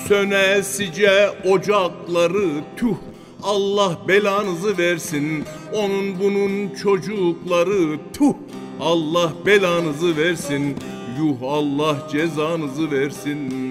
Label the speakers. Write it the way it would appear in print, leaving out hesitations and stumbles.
Speaker 1: Sönesice ocakları tüh, Allah belanızı versin. Onun bunun çocukları tüh, Allah belanızı versin. Yuh, Allah cezanızı versin.